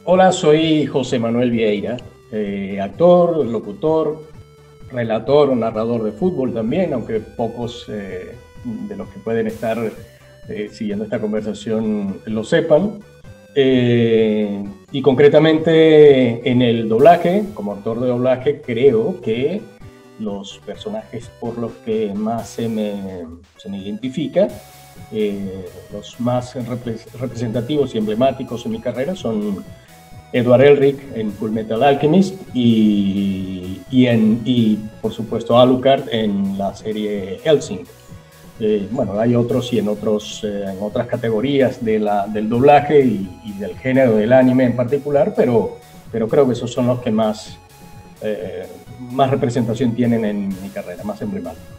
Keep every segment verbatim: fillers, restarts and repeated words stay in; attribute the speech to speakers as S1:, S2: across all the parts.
S1: Hola, soy José Manuel Vieira, eh, actor, locutor, relator o narrador de fútbol también, aunque pocos eh, de los que pueden estar eh, siguiendo esta conversación lo sepan. Eh, y concretamente en el doblaje, como actor de doblaje, creo que los personajes por los que más se me, se me identifica, eh, los más repre representativos y emblemáticos en mi carrera son Edward Elric en Full Metal Alchemist y, y, en, y por supuesto Alucard en la serie Hellsing. Eh, bueno, hay otros y en, otros, eh, en otras categorías de la, del doblaje y, y del género del anime en particular, pero, pero creo que esos son los que más, eh, más representación tienen en mi carrera, más emblemáticos.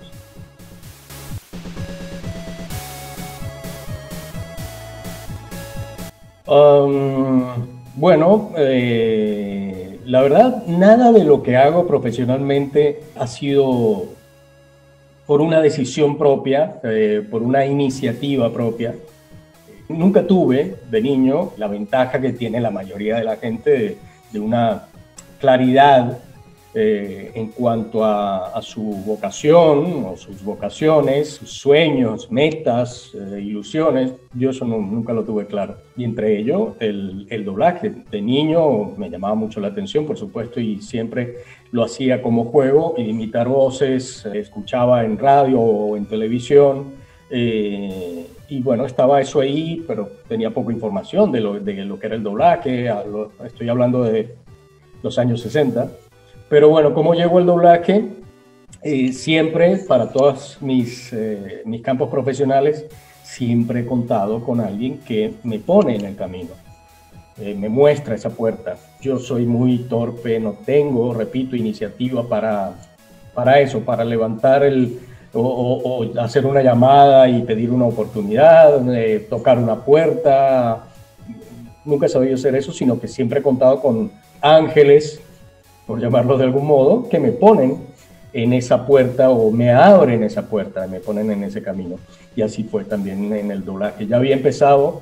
S1: Um, bueno, eh, la verdad, nada de lo que hago profesionalmente ha sido por una decisión propia, eh, por una iniciativa propia. Nunca tuve de niño la ventaja que tiene la mayoría de la gente de, de una claridad eh, en cuanto a, a su vocación o sus vocaciones, sus sueños, metas, eh, ilusiones. Yo eso no, nunca lo tuve claro. Y entre ellos el, el doblaje. De niño me llamaba mucho la atención, por supuesto, y siempre lo hacía como juego, imitar voces, escuchaba en radio o en televisión. Eh, y bueno, estaba eso ahí, pero tenía poca información de lo, de lo que era el doblaje. Estoy hablando de los años sesenta. Pero bueno, ¿cómo llegó el doblaje? Eh, siempre, para todos mis, eh, mis campos profesionales, siempre he contado con alguien que me pone en el camino, eh, me muestra esa puerta. Yo soy muy torpe, no tengo, repito, iniciativa para, para eso, para levantar el, o, o, o hacer una llamada y pedir una oportunidad, eh, tocar una puerta. Nunca he sabido hacer eso, sino que siempre he contado con ángeles, por llamarlo de algún modo, que me ponen en esa puerta o me abren esa puerta, me ponen en ese camino. Y así fue también en el doblaje. Ya había empezado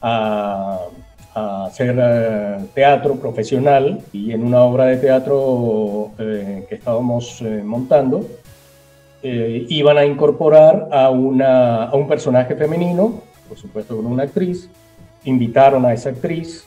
S1: a, a hacer uh, teatro profesional y en una obra de teatro eh, que estábamos eh, montando, eh, iban a incorporar a, una, a un personaje femenino, por supuesto con una actriz. Invitaron a esa actriz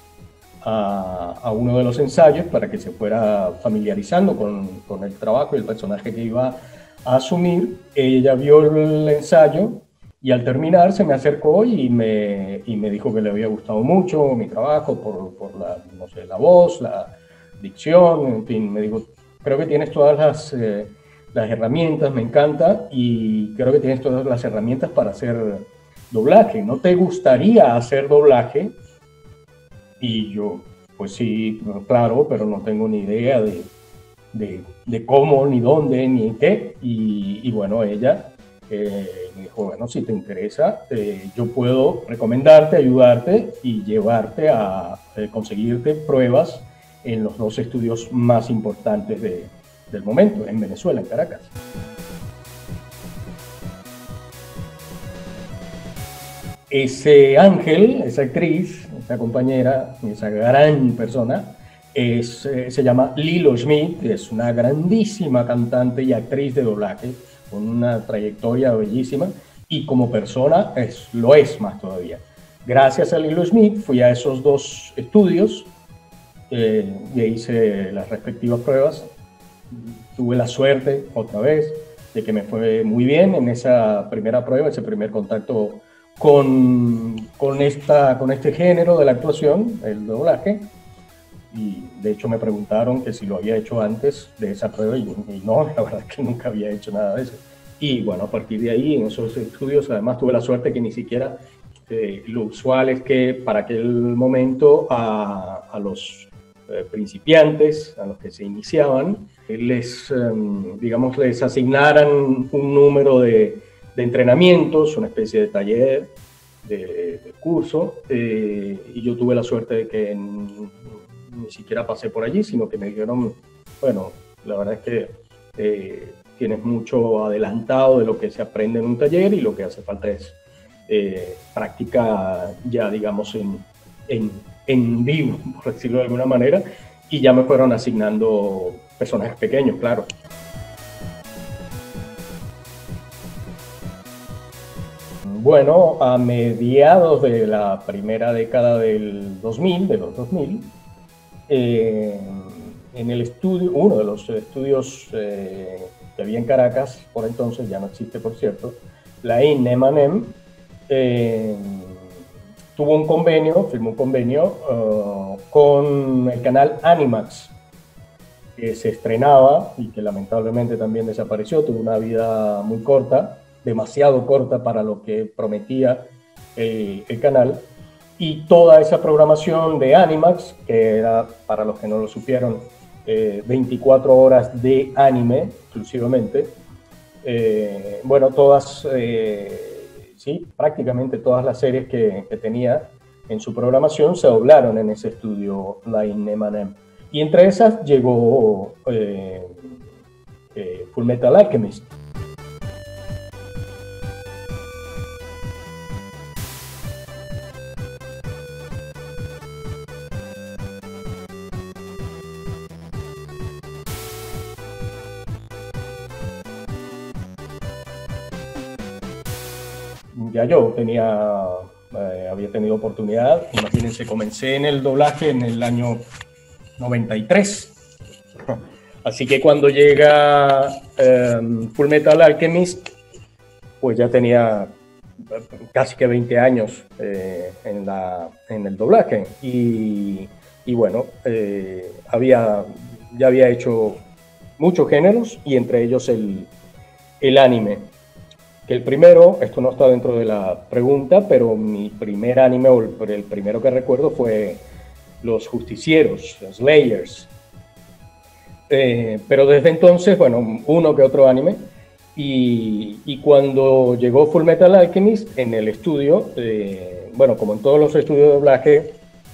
S1: A, a uno de los ensayos para que se fuera familiarizando con, con el trabajo y el personaje que iba a asumir. Ella vio el ensayo y al terminar se me acercó y me, y me dijo que le había gustado mucho mi trabajo por, por la, no sé, la voz, la dicción, en fin, me dijo, creo que tienes todas las, eh, las herramientas, me encanta, y creo que tienes todas las herramientas para hacer doblaje. ¿No te gustaría hacer doblaje? Y yo, pues sí, claro, pero no tengo ni idea de, de, de cómo, ni dónde, ni qué. Y, y bueno, ella eh, me dijo, bueno, si te interesa, eh, yo puedo recomendarte, ayudarte y llevarte a eh, conseguirte pruebas en los dos estudios más importantes de, del momento, en Venezuela, en Caracas. Ese ángel, esa actriz, esa compañera, esa gran persona, es, eh, se llama Lilo Schmidt, es una grandísima cantante y actriz de doblaje, con una trayectoria bellísima, y como persona es, lo es más todavía. Gracias a Lilo Schmidt fui a esos dos estudios eh, y hice las respectivas pruebas. Tuve la suerte, otra vez, de que me fue muy bien en esa primera prueba, ese primer contacto Con, con, esta, con este género de la actuación, el doblaje, y de hecho me preguntaron que si lo había hecho antes de esa prueba y, y no, la verdad es que nunca había hecho nada de eso. Y bueno, a partir de ahí, en esos estudios, además tuve la suerte que ni siquiera eh, lo usual es que para aquel momento a, a los eh, principiantes, a los que se iniciaban, les, eh, digamos, les asignaran un número de de entrenamientos, una especie de taller, de, de curso, eh, y yo tuve la suerte de que en, ni siquiera pasé por allí, sino que me dijeron, bueno, la verdad es que eh, tienes mucho adelantado de lo que se aprende en un taller y lo que hace falta es eh, práctica ya, digamos, en, en, en vivo, por decirlo de alguna manera, y ya me fueron asignando personajes pequeños, claro. Bueno, a mediados de la primera década del dos mil, de los dos mil, eh, en el estudio, uno de los estudios eh, que había en Caracas, por entonces, ya no existe por cierto, la I N E M A N E M, eh, tuvo un convenio, firmó un convenio uh, con el canal Animax, que se estrenaba y que lamentablemente también desapareció, tuvo una vida muy corta, demasiado corta para lo que prometía el, el canal, y toda esa programación de Animax, que era, para los que no lo supieron, eh, veinticuatro horas de anime exclusivamente, eh, bueno, todas, eh, sí, prácticamente todas las series que, que tenía en su programación se doblaron en ese estudio, la I N E M A N E M. Y entre esas llegó eh, eh, Fullmetal Alchemist. Ya yo tenía, eh, había tenido oportunidad, imagínense, comencé en el doblaje en el año noventa y tres, así que cuando llega eh, Fullmetal Alchemist, pues ya tenía casi que veinte años eh, en, la, en el doblaje, y, y bueno, eh, había, ya había hecho muchos géneros, y entre ellos el, el anime. Que el primero, esto no está dentro de la pregunta, pero mi primer anime, o el, el primero que recuerdo, fue Los Justicieros, Slayers. Eh, pero desde entonces, bueno, uno que otro anime. Y, y cuando llegó Fullmetal Alchemist en el estudio, eh, bueno, como en todos los estudios de doblaje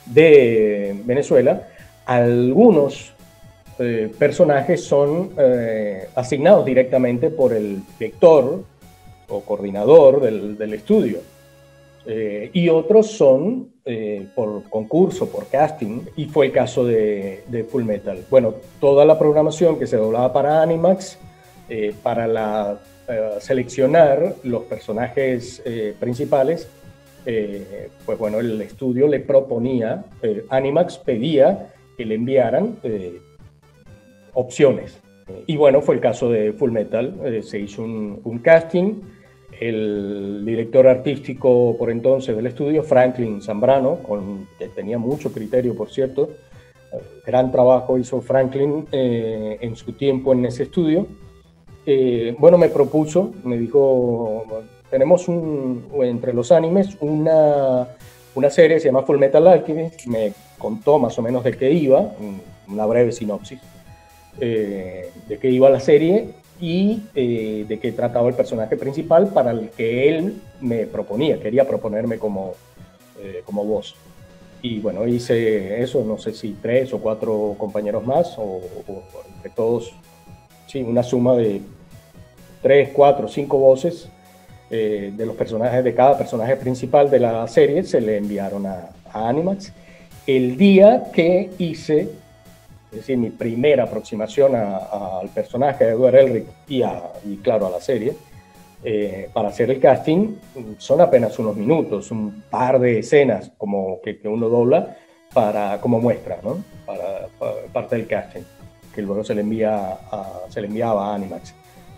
S1: de Venezuela, algunos eh, personajes son eh, asignados directamente por el director o coordinador del, del estudio, eh, y otros son eh, por concurso, por casting, y fue el caso de, de Fullmetal. Bueno, toda la programación que se doblaba para Animax, eh, para la, eh, seleccionar los personajes eh, principales, eh, pues bueno, el estudio le proponía, eh, Animax pedía que le enviaran eh, opciones. Y bueno, fue el caso de Fullmetal, eh, se hizo un, un casting. El director artístico por entonces del estudio, Franklin Zambrano, con, que tenía mucho criterio, por cierto, gran trabajo hizo Franklin eh, en su tiempo en ese estudio. Eh, bueno, me propuso, me dijo, tenemos un, entre los animes una, una serie, se llama Fullmetal Alchemist, me contó más o menos de qué iba, una breve sinopsis, eh, de qué iba la serie, y eh, de qué trataba el personaje principal para el que él me proponía, quería proponerme como, eh, como voz. Y bueno, hice eso, no sé si tres o cuatro compañeros más, o, o entre todos, sí, una suma de tres, cuatro, cinco voces eh, de los personajes, de cada personaje principal de la serie, se le enviaron a, a Animax. El día que hice, es decir, mi primera aproximación a, a, al personaje de Edward Elric y, a, y claro, a la serie, eh, para hacer el casting, son apenas unos minutos, un par de escenas como que, que uno dobla para, como muestra, ¿no? Para, para parte del casting, que luego se le, envía a, se le enviaba a Animax.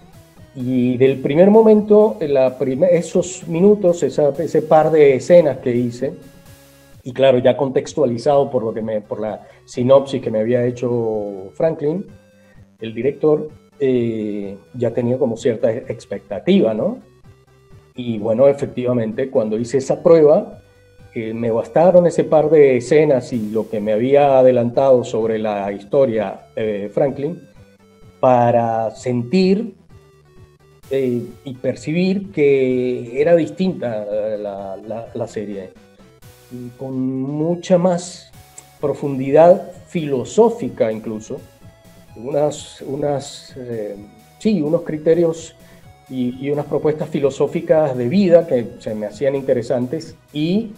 S1: Y del primer momento, la primer, esos minutos, esa, ese par de escenas que hice, y claro, ya contextualizado por, lo que me, por la sinopsis que me había hecho Franklin, el director, eh, ya tenía como cierta expectativa, ¿no? Y bueno, efectivamente, cuando hice esa prueba, eh, me bastaron ese par de escenas y lo que me había adelantado sobre la historia de Franklin para sentir eh, y percibir que era distinta la, la, la serie, con mucha más profundidad filosófica incluso, unas, unas, eh, sí, unos criterios y, y unas propuestas filosóficas de vida que se me hacían interesantes, y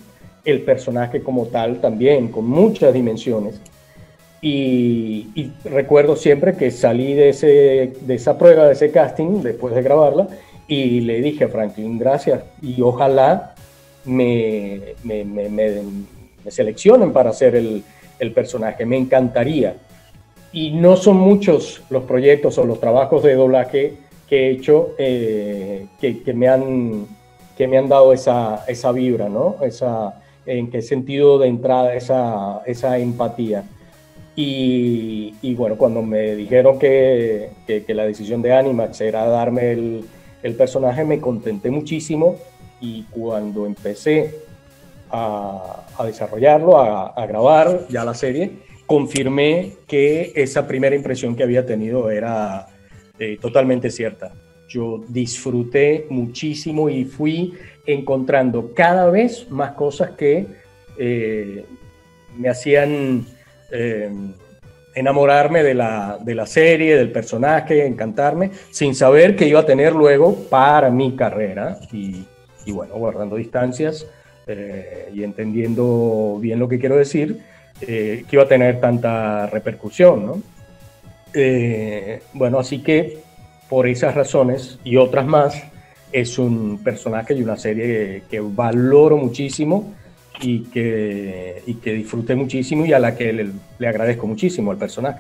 S1: el personaje como tal también, con muchas dimensiones. Y, y recuerdo siempre que salí de, ese, de esa prueba, de ese casting, después de grabarla, y le dije a Franklin, gracias, y ojalá me, me, me, me, me seleccionen para hacer el, el personaje, me encantaría. Y no son muchos los proyectos o los trabajos de doblaje que he hecho eh, que, que, me han, que me han dado esa, esa vibra, ¿no? Esa, en qué sentido de entrada esa, esa empatía. Y, y bueno, cuando me dijeron que, que, que la decisión de Animax era darme el, el personaje, me contenté muchísimo, y cuando empecé a, a desarrollarlo, a, a grabar ya la serie, confirmé que esa primera impresión que había tenido era eh, totalmente cierta. Yo disfruté muchísimo y fui encontrando cada vez más cosas que eh, me hacían eh, enamorarme de la, de la serie, del personaje, encantarme, sin saber que iba a tener luego para mi carrera. Y, y bueno, guardando distancias eh, y entendiendo bien lo que quiero decir, eh, que iba a tener tanta repercusión, ¿no? Eh, bueno, así que por esas razones y otras más, es un personaje y una serie que, que valoro muchísimo y que, y que disfruté muchísimo, y a la que le, le agradezco muchísimo al personaje.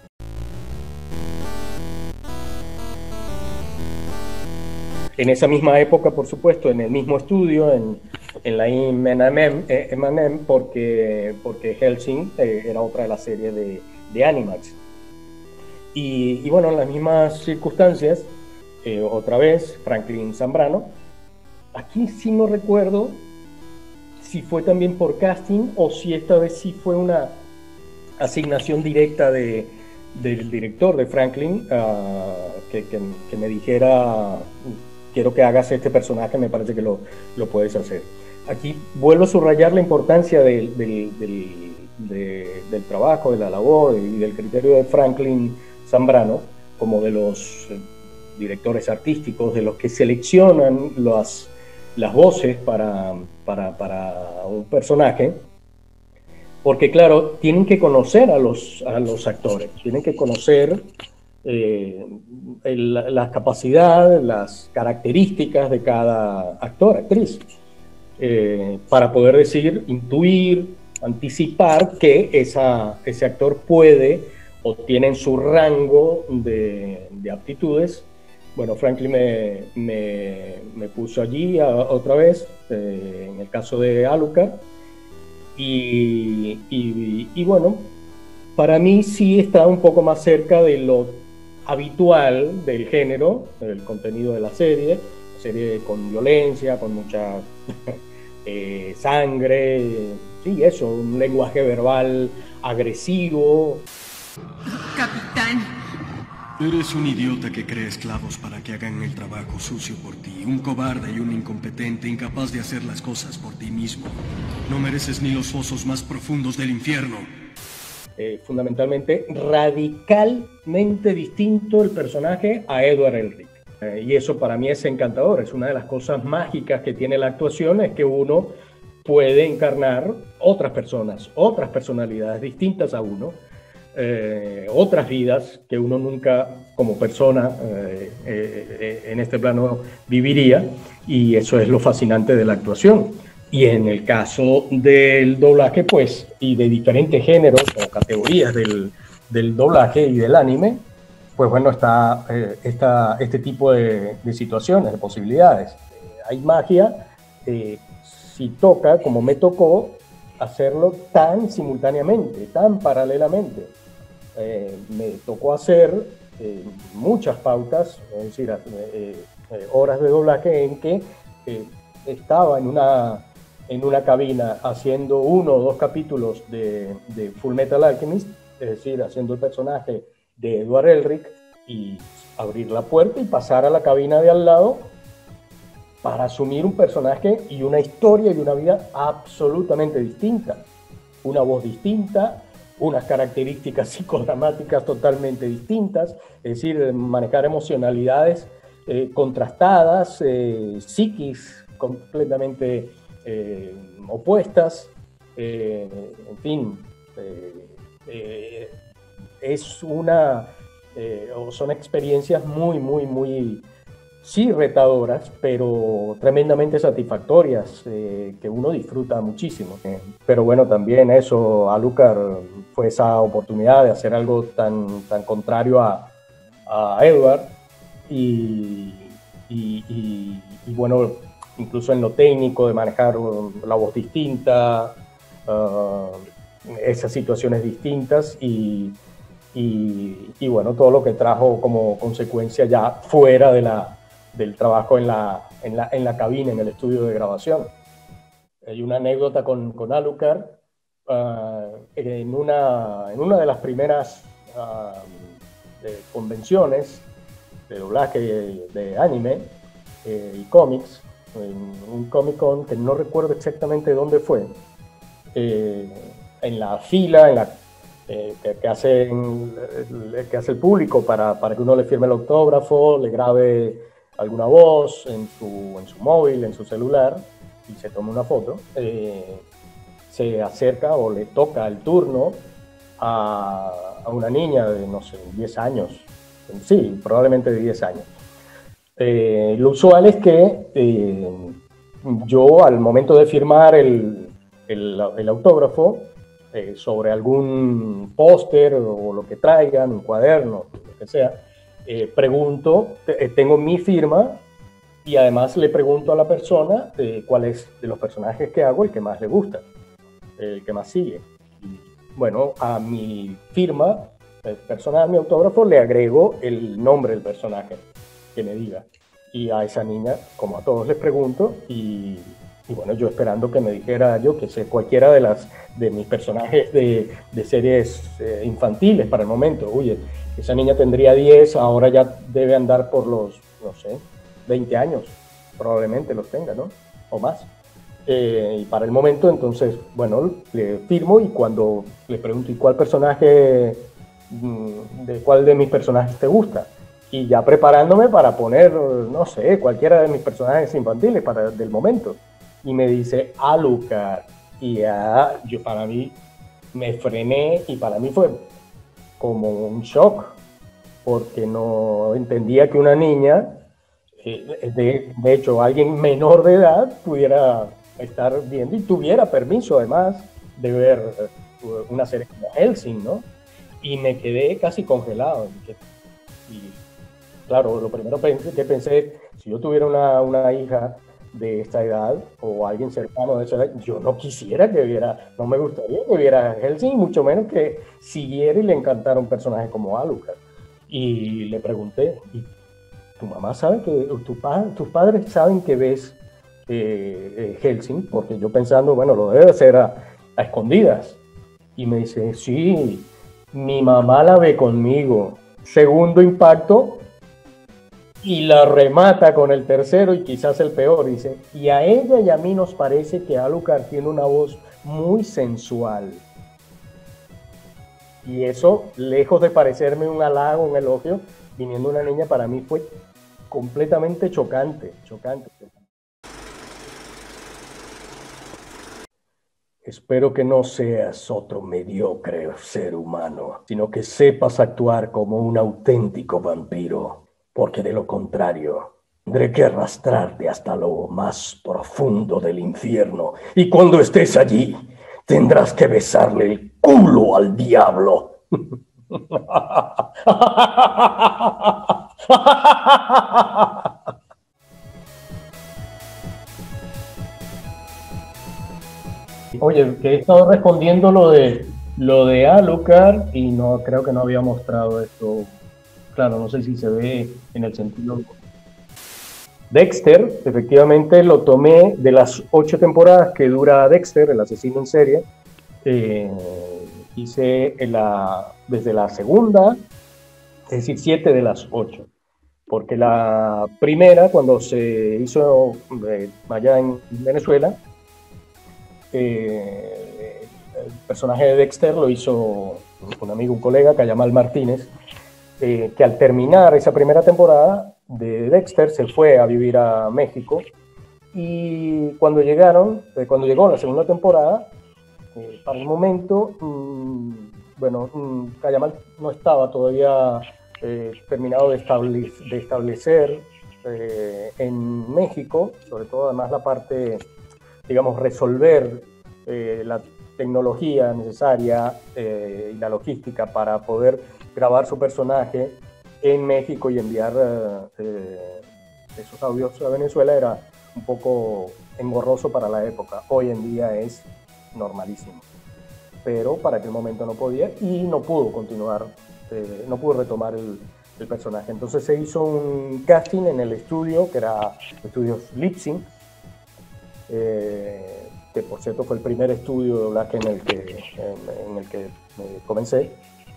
S1: En esa misma época, por supuesto, en el mismo estudio, en, en la I M M M, porque, porque Hellsing eh, era otra de las series de, de Animax. Y, y bueno, en las mismas circunstancias, eh, otra vez, Franklin Zambrano. Aquí sí no recuerdo si fue también por casting o si esta vez sí fue una asignación directa de, del director de Franklin, uh, que, que, que me dijera, quiero que hagas este personaje, me parece que lo, lo puedes hacer. Aquí vuelvo a subrayar la importancia del, del, del, de, del trabajo, de la labor y del criterio de Franklin Zambrano, como de los directores artísticos, de los que seleccionan las, las voces para, para, para un personaje, porque claro, tienen que conocer a los, a los actores, tienen que conocer eh, el, la capacidad, las características de cada actor, actriz, eh, para poder decir, intuir, anticipar que esa, ese actor puede o tiene en su rango de, de aptitudes. Bueno, Franklin me, me, me puso allí a, otra vez, eh, en el caso de Alucard, y, y, y bueno, para mí sí está un poco más cerca de lo habitual del género, del contenido de la serie, serie con violencia, con mucha eh, sangre, sí, eso, un lenguaje verbal agresivo.
S2: Capitán.
S3: Eres un idiota que crea esclavos para que hagan el trabajo sucio por ti. Un cobarde y un incompetente, incapaz de hacer las cosas por ti mismo. No mereces ni los fosos más profundos del infierno.
S1: Eh, fundamentalmente, radicalmente distinto el personaje a Edward Elric. Eh, y eso para mí es encantador. Es una de las cosas mágicas que tiene la actuación, es que uno puede encarnar otras personas, otras personalidades distintas a uno, eh, otras vidas que uno nunca como persona eh, eh, en este plano viviría, y eso es lo fascinante de la actuación. Y en el caso del doblaje, pues, y de diferentes géneros o categorías del, del doblaje y del anime, pues bueno, está, eh, está este tipo de, de situaciones, de posibilidades. Eh, hay magia, eh, si toca, como me tocó, hacerlo tan simultáneamente, tan paralelamente. Eh, me tocó hacer eh, muchas pautas, es decir, eh, eh, horas de doblaje en que eh, estaba en una, en una cabina haciendo uno o dos capítulos de, de Full Metal Alchemist, es decir, haciendo el personaje de Edward Elric, y abrir la puerta y pasar a la cabina de al lado para asumir un personaje y una historia y una vida absolutamente distinta, una voz distinta, unas características psicodramáticas totalmente distintas, es decir, manejar emocionalidades eh, contrastadas, eh, psiquis completamente eh, opuestas, eh, en fin, eh, eh, es una, eh, o son experiencias muy, muy, muy, sí retadoras, pero tremendamente satisfactorias, eh, que uno disfruta muchísimo. Eh, pero bueno, también eso, Alucard fue esa oportunidad de hacer algo tan, tan contrario a, a Edward, y, y, y, y bueno, incluso en lo técnico, de manejar la voz distinta, uh, esas situaciones distintas, y, y, y bueno, todo lo que trajo como consecuencia ya fuera de la, del trabajo en la, en, la, en la cabina, en el estudio de grabación. Hay una anécdota con, con Alucard, uh, en, una, en una de las primeras uh, de convenciones de doblaje de, de anime eh, y cómics, en un Comic Con que no recuerdo exactamente dónde fue, eh, en la fila en la, eh, que, que, hace, que hace el público para, para que uno le firme el autógrafo, le grabe alguna voz en su, en su móvil, en su celular, y se toma una foto, eh, se acerca o le toca el turno a, a una niña de, no sé, diez años, sí, probablemente de diez años. Eh, lo usual es que eh, yo, al momento de firmar el, el, el autógrafo, eh, sobre algún póster o lo que traigan, un cuaderno, lo que sea, eh, pregunto, te, tengo mi firma, y además le pregunto a la persona eh, cuál es de los personajes que hago el que más le gusta, el que más sigue. Y, bueno, a mi firma personal, mi autógrafo, le agrego el nombre del personaje que me diga, y a esa niña, como a todos, les pregunto, y, y bueno, yo esperando que me dijera, yo que sé, cualquiera de las de mis personajes de, de series eh, infantiles para el momento. Oye, esa niña tendría diez, ahora ya debe andar por los, no sé, veinte años, probablemente los tenga, ¿no? O más. Eh, y para el momento, entonces, bueno, le firmo, y cuando le pregunto, ¿y cuál personaje, de cuál de mis personajes te gusta? Y ya preparándome para poner, no sé, cualquiera de mis personajes infantiles para, del momento. Y me dice Alucard. Y ya, yo, para mí, me frené, y para mí fue como un shock, porque no entendía que una niña, eh, de, de hecho, alguien menor de edad, pudiera estar viendo y tuviera permiso, además, de ver una serie como Hellsing, ¿no? Y me quedé casi congelado. Y claro, lo primero que pensé, si yo tuviera una, una hija de esta edad, o alguien cercano de esa edad, yo no quisiera que viera, no me gustaría que viera Hellsing, mucho menos que siguiera y le encantara un personaje como Alucard. Y le pregunté, ¿y tu mamá sabe que, tu pa, tus padres saben que ves eh, eh, Hellsing? Porque yo pensando, bueno, lo debe hacer a, a escondidas. Y me dice, sí, mi mamá la ve conmigo. Segundo impacto, y la remata con el tercero, y quizás el peor. Dice, y a ella y a mí nos parece que Alucard tiene una voz muy sensual. Y eso, lejos de parecerme un halago, un elogio, viniendo una niña, para mí fue completamente chocante, chocante. Espero que no seas otro mediocre ser humano, sino que sepas actuar como un auténtico vampiro, porque de lo contrario, tendré que arrastrarte hasta lo más profundo del infierno, y cuando estés allí, tendrás que besarle el culo al diablo. Oye, que he estado respondiendo lo de lo de Alucard, y no creo que no había mostrado esto. Claro, no sé si se ve en el sentido. Dexter, efectivamente lo tomé de las ocho temporadas que dura Dexter, el asesino en serie. Eh, hice en la, desde la segunda, es decir, siete de las ocho. Porque la primera, cuando se hizo eh, allá en Venezuela, eh, el personaje de Dexter lo hizo un amigo, un colega, Cayamal Martínez, eh, que al terminar esa primera temporada de Dexter se fue a vivir a México, Y cuando llegaron, eh, cuando llegó la segunda temporada, eh, para el momento, mmm, bueno, mmm, Cayamal no estaba todavía eh, terminado de, estable, de establecer eh, en México, sobre todo además la parte, digamos, resolver eh, la tecnología necesaria eh, y la logística para poder grabar su personaje en México y enviar eh, esos audios a Venezuela era un poco engorroso para la época. Hoy en día es normalísimo, pero para aquel momento no podía y no pudo continuar, eh, no pudo retomar el, el personaje. Entonces se hizo un casting en el estudio, que era Estudios Lipsync, eh, que por cierto fue el primer estudio de doblaje en el que, en, en el que eh, comencé.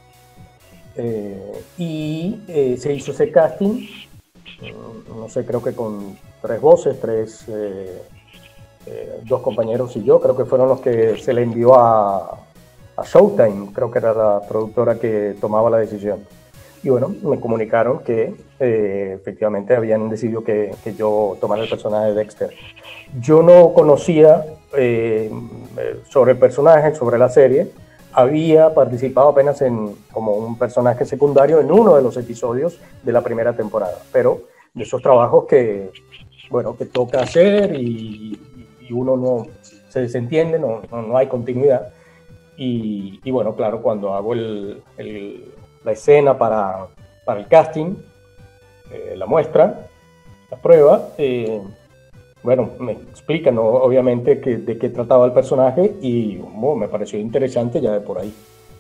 S1: Eh, y eh, se hizo ese casting, no sé, creo que con tres voces, tres, eh, eh, dos compañeros y yo, creo que fueron los que se le envió a, a Showtime, creo que era la productora que tomaba la decisión. Y bueno, me comunicaron que eh, efectivamente habían decidido que, que yo tomara el personaje de Dexter. Yo no conocía eh, sobre el personaje, sobre la serie. Había participado apenas en, como un personaje secundario en uno de los episodios de la primera temporada, pero de esos trabajos que, bueno, que toca hacer y, y uno no se desentiende, no, no, no hay continuidad. Y, y bueno, claro, cuando hago el, el, la escena para, para el casting, eh, la muestra, la prueba, eh, bueno, me explican, ¿no?, obviamente que, de qué trataba el personaje y bueno, me pareció interesante ya de por ahí.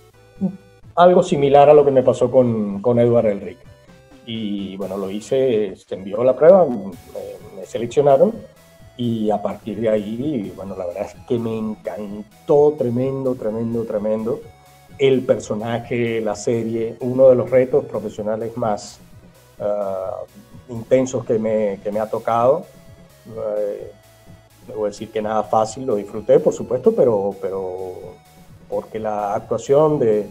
S1: Algo similar a lo que me pasó con, con Edward Elric. Y bueno, lo hice, se envió la prueba, me, me seleccionaron y a partir de ahí, bueno, la verdad es que me encantó, tremendo, tremendo, tremendo. El personaje, la serie, uno de los retos profesionales más uh, intensos que me, que me ha tocado. Eh, debo decir que nada fácil, lo disfruté por supuesto, pero, pero porque la actuación de,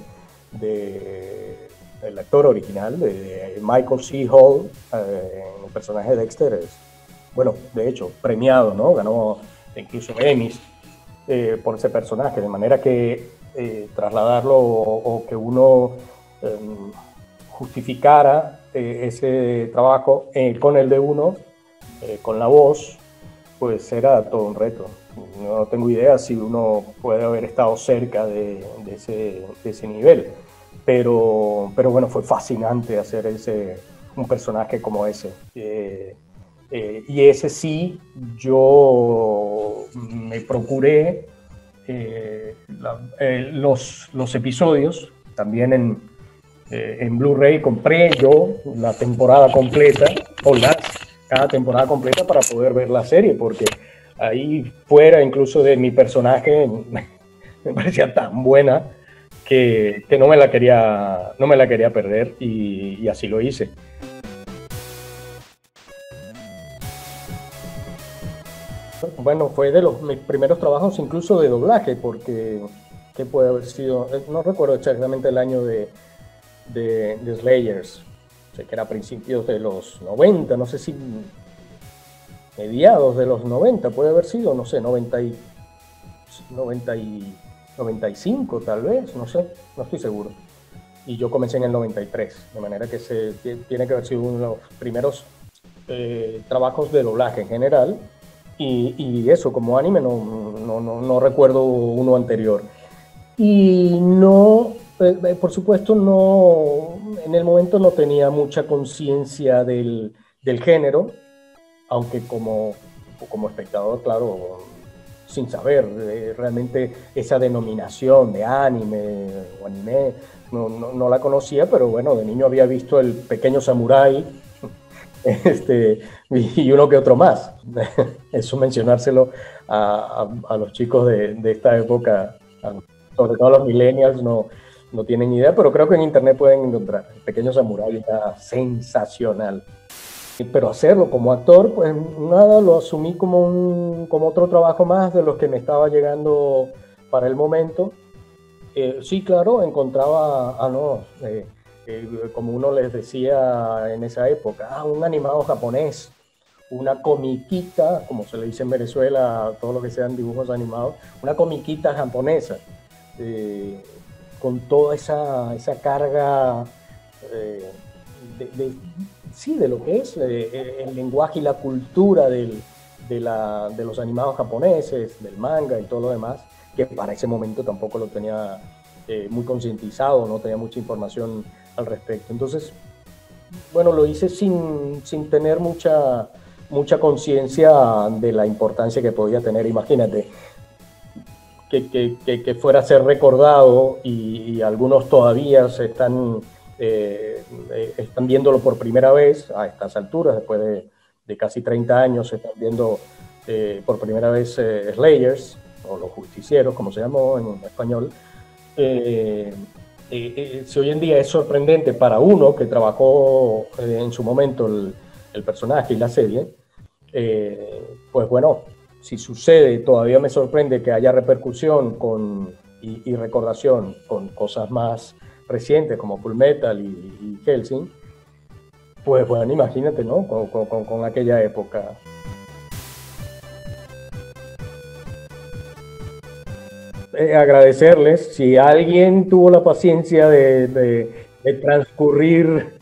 S1: de el actor original de, de Michael C. Hall eh, en el personaje de Dexter es, bueno, de hecho premiado, ¿no? Ganó incluso Emmys eh, por ese personaje, de manera que eh, trasladarlo o, o que uno eh, justificara eh, ese trabajo eh, con el de uno, Eh, con la voz, pues era todo un reto. No tengo idea si uno puede haber estado cerca de, de, ese, de ese nivel, pero, pero bueno, fue fascinante hacer ese, un personaje como ese. Eh, eh, y ese sí, yo me procuré eh, la, eh, los, los episodios, también en, eh, en Blu-ray compré yo la temporada completa, o las cada temporada completa para poder ver la serie, porque ahí fuera incluso de mi personaje me parecía tan buena que, que no me la quería no me la quería perder y, y así lo hice. Bueno, fue de los mis primeros trabajos incluso de doblaje, porque ¿qué puede haber sido? No recuerdo exactamente el año de, de, de Slayers. Sé que era a principios de los noventa, no sé si mediados de los noventa, puede haber sido, no sé, noventa y, noventa y, noventa y cinco tal vez, no sé, no estoy seguro. Y yo comencé en el noventa y tres, de manera que se, tiene que haber sido uno de los primeros eh, trabajos de doblaje en general. Y, y eso, como anime, no, no, no, no recuerdo uno anterior. Y no... Eh, por supuesto, no, en el momento no tenía mucha conciencia del, del género, aunque como, como espectador, claro, sin saber eh, realmente esa denominación de anime o anime, no, no, no la conocía, pero bueno, de niño había visto El Pequeño Samurái este, y uno que otro más. Eso mencionárselo a, a, a los chicos de, de esta época, a, sobre todo a los millennials, no No tienen idea, pero creo que en internet pueden encontrar. El Pequeño Samurái era sensacional. Pero hacerlo como actor, pues nada, lo asumí como, un, como otro trabajo más de los que me estaba llegando para el momento. Eh, sí, claro, encontraba, ah, no, eh, eh, como uno les decía en esa época, ah, un animado japonés, una comiquita, como se le dice en Venezuela a todo lo que sean dibujos animados, una comiquita japonesa, eh, con toda esa, esa carga eh, de, de, sí, de lo que es eh, el lenguaje y la cultura del, de, la, de los animados japoneses, del manga y todo lo demás, que para ese momento tampoco lo tenía eh, muy concientizado, no tenía mucha información al respecto. Entonces, bueno, lo hice sin, sin tener mucha, mucha conciencia de la importancia que podía tener. Imagínate, que, que, que, que fuera a ser recordado y, y algunos todavía se están, eh, están viéndolo por primera vez a estas alturas, después de, de casi treinta años, se están viendo eh, por primera vez eh, Slayers, o Los Justicieros, como se llamó en español. Eh, eh, eh, si hoy en día es sorprendente para uno que trabajó eh, en su momento el, el personaje y la serie, eh, pues bueno, si sucede, todavía me sorprende que haya repercusión con, y, y recordación con cosas más recientes como Fullmetal y, y Hellsing, pues bueno, imagínate, ¿no? Con, con, con aquella época. Eh, agradecerles, si alguien tuvo la paciencia de, de, de transcurrir,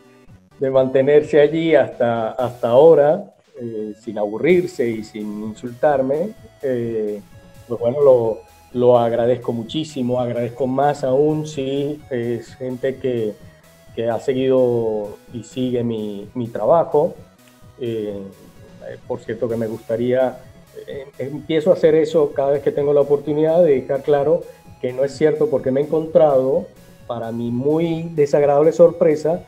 S1: de mantenerse allí hasta, hasta ahora, eh, sin aburrirse y sin insultarme, eh, pues bueno, lo, lo agradezco muchísimo, agradezco más aún si es gente que, que ha seguido y sigue mi, mi trabajo. Eh, por cierto que me gustaría... Empiezo a hacer eso cada vez que tengo la oportunidad de dejar claro que no es cierto, porque me he encontrado, para mi muy desagradable sorpresa,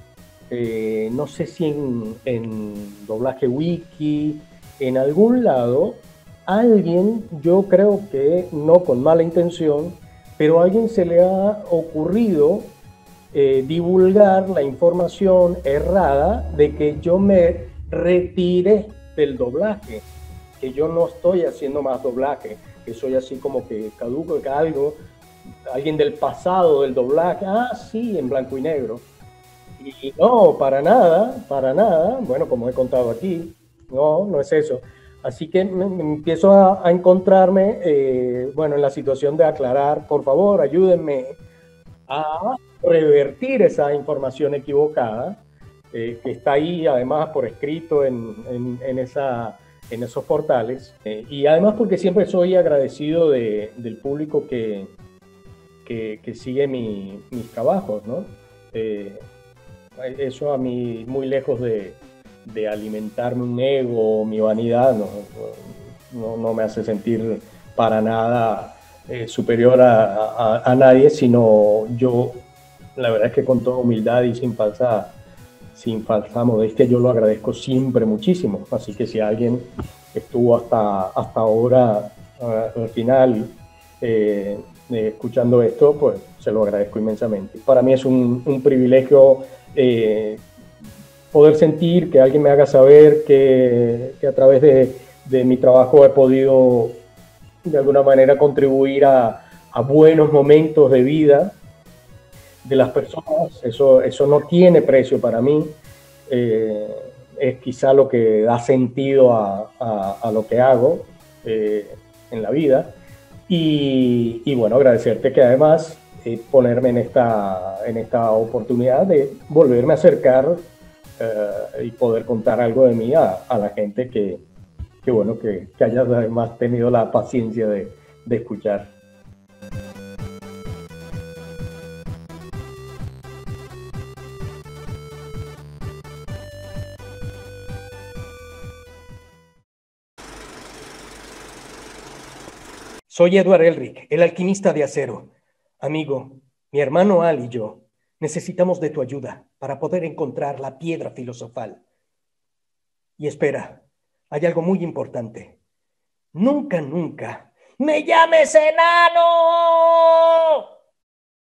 S1: eh, no sé si en, en Doblaje Wiki, en algún lado, alguien, yo creo que no con mala intención, pero a alguien se le ha ocurrido eh, divulgar la información errada de que yo me retiré del doblaje, que yo no estoy haciendo más doblaje, que soy así como que caduco, que algo, alguien del pasado del doblaje, ah, sí, en blanco y negro. Y no, para nada, para nada, bueno, como he contado aquí, no, no es eso. Así que me, me empiezo a, a encontrarme, eh, bueno, en la situación de aclarar, por favor, ayúdenme a revertir esa información equivocada, eh, que está ahí además por escrito en, en, en esa... en esos portales, eh, y además porque siempre soy agradecido de, del público que, que, que sigue mi, mis trabajos, ¿no? Eh, eso a mí, muy lejos de, de alimentarme un ego o mi vanidad, no, no, no me hace sentir para nada eh, superior a, a, a nadie, sino yo, la verdad es que con toda humildad y sin falsa sin falsa modestia, yo lo agradezco siempre muchísimo. Así que si alguien estuvo hasta, hasta ahora, uh, al final, eh, eh, escuchando esto, pues se lo agradezco inmensamente. Para mí es un, un privilegio eh, poder sentir que alguien me haga saber que, que a través de, de mi trabajo he podido de alguna manera contribuir a, a buenos momentos de vida de las personas. Eso, eso no tiene precio para mí, eh, es quizá lo que da sentido a, a, a lo que hago eh, en la vida, y, y bueno, agradecerte que además eh, ponerme en esta, en esta oportunidad de volverme a acercar eh, y poder contar algo de mí a, a la gente que, que bueno, que, que haya además tenido la paciencia de, de escuchar. Soy Edward Elric, el alquimista de acero. Amigo, mi hermano Al y yo necesitamos de tu ayuda para poder encontrar la piedra filosofal. Y espera, hay algo muy importante. Nunca, nunca me llames enano.